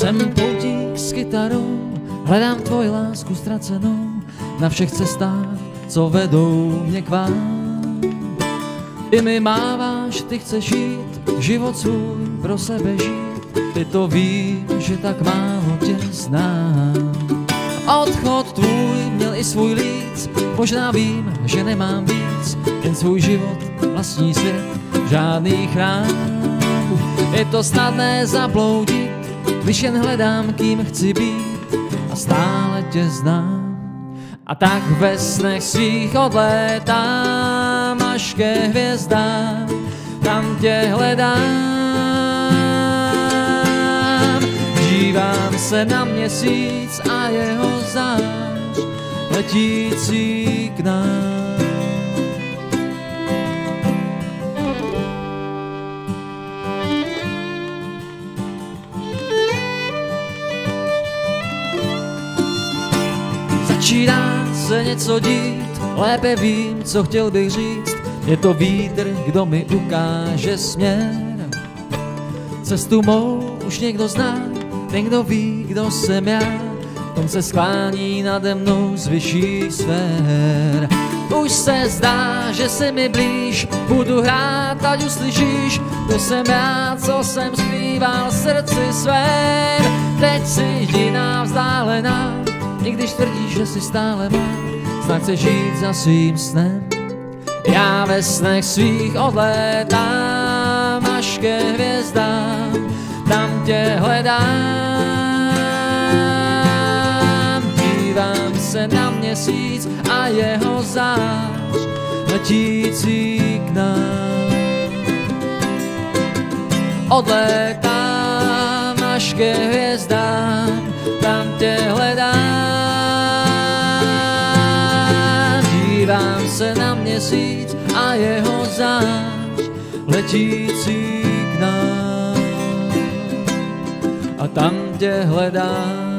Jsem poutík s kytarou, hledám tvoji lásku ztracenou na všech cestách, co vedou mě k vám. Ty mi máváš, ty chceš jít, život svůj pro sebe žít, ty to víš, že tak málo tě znám. Odchod tvůj měl i svůj líc, možná vím, že nemám víc, jen svůj život, vlastní svět, žádný chrám. Je to snadné zabloudit, když jen hledám, kým chci být a stále tě znám. A tak ve snech svých odlétám až ke hvězdám, tam tě hledám. Dívám se na měsíc a jeho zář letící k nám. Začíná se něco dít, lépe vím, co chtěl bych říct. Je to vítr, kdo mi ukáže směr. Cestu mou už někdo zná, ten, kdo ví, kdo jsem já. On se sklání nade mnou z vyšších sfér. Už se zdá, že se mi blíž, budu hrát, ať uslyšíš. To jsem já, co jsem zpíval srdci svém. Teď jsi jiná, vzdálená, i když tvrdíš, že si stále má, snad chceš žít za svým snem. Já ve snech svých odlétám až ke hvězdám, tam tě hledám. Dívám se na měsíc a jeho zář letící k nám. Odlétám až ke hvězdám, tam tě hledám. Dívám se na měsíc a jeho zář letící k nám. A tam tě hledám.